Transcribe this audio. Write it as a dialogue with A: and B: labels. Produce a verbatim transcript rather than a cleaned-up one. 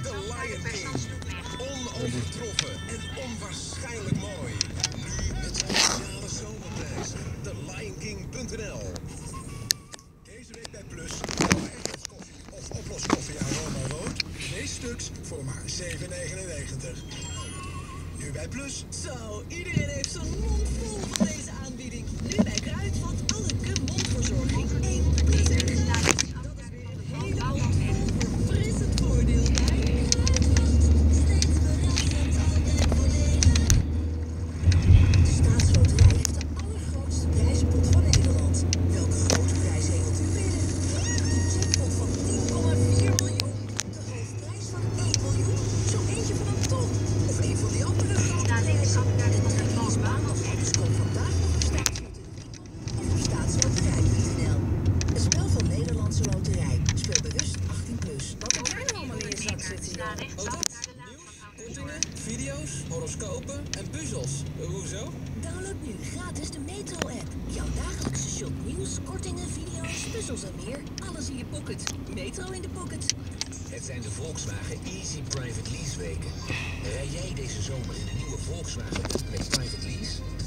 A: The Lion King. Onovertroffen en onwaarschijnlijk mooi. Nu met speciale zomerprijzen. The lion king punt n l. Deze week bij Plus. Koffie of oploskoffie aroma rood. Twee stuks voor maar zeven negenennegentig. Nu bij Plus. Zo, iedereen heeft zijn mond vol van deze aanbieding. Nu bij Kruidvat alle Gum mondverzorging. één liter gratis. Dat is weer een hele handvol verfrissend voordeel bij Kruidvat. Steeds verrassend, altijd voordelig. De Staatsloterij heeft de allergrootste prijzenpot van Nederland. Welke grote prijs hengelt u binnen? Een jackpot van tien komma vier miljoen. De hoofdprijs van één miljoen. Zo eentje van een ton. Of een van die andere grote prijzen. De trekking is maandag, dus koop vandaag nog een staatsloterij of op staatsloterij punt n l. Een spel van Nederlandse Loterij. Speel bewust achttien plus. Wat er zijn er allemaal in je zak zitten, joh?
B: Oh, dat? Nieuws, kortingen, video's, horoscopen en puzzels. Uh, hoezo?
C: Download nu gratis de Metro-app. Jouw dagelijkse shop nieuws, kortingen, video's, puzzels en meer. Alles in je pocket. Metro in de pocket.
D: Het zijn de Volkswagen Easy Private Lease weken. Rij jij deze zomer in de nieuwe Volkswagen Up met Private Lease?